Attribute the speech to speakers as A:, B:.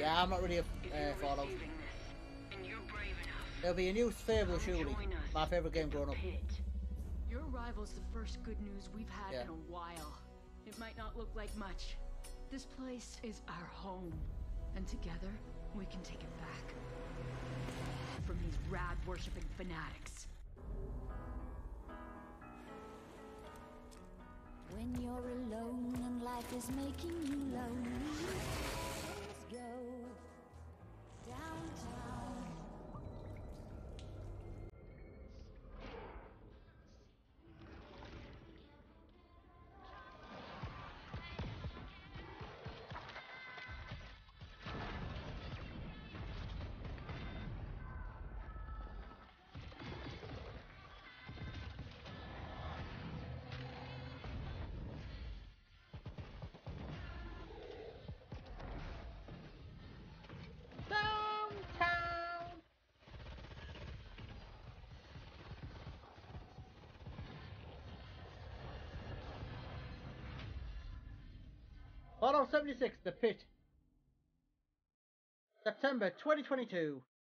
A: Yeah, I'm not really a Fallout. There'll be a new Fable, surely. My favourite game growing up.
B: Your arrival's the first good news we've had in a while. It might not look like much. This place is our home, and together we can take it back from these rad-worshipping fanatics.
C: When you're alone and life is making you lonely, let's go downtown.
A: Downtown! Fallout 76, The Pit. September 2022.